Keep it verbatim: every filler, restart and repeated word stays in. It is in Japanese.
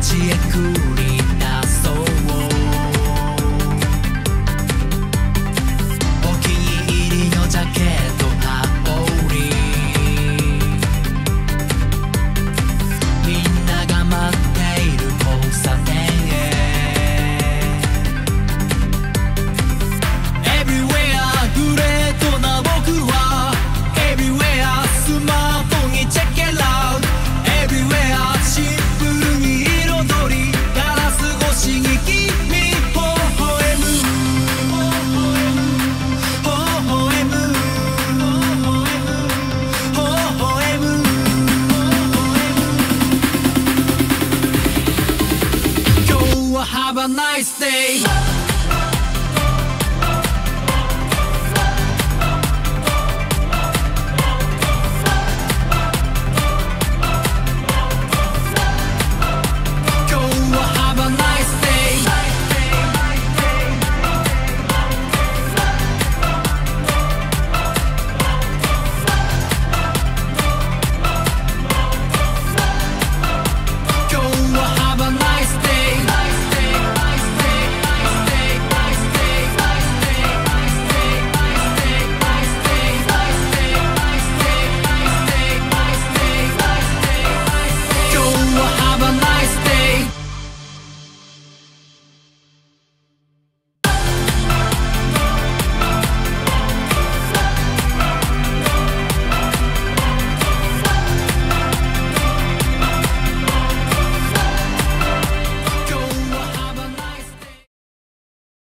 ちへ繰り出そう。お気に入りのジャケット羽織り、みんなが待っている交差点へ。 Everywhere グレートな僕は Everywhere スマートにチェックアウト。 Everywhere シンプルに彩り、ガラス越しに君微笑む、微笑む、微笑む。今日は Have a nice day